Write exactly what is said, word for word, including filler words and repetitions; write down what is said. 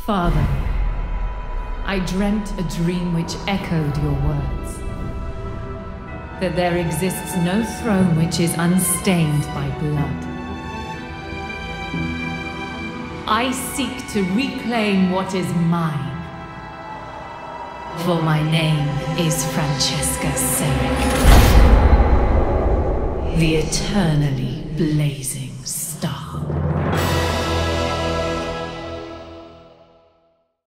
Father, I dreamt a dream which echoed your words. That there exists no throne which is unstained by blood. I seek to reclaim what is mine. For my name is Francesca Serek, the eternally blazing.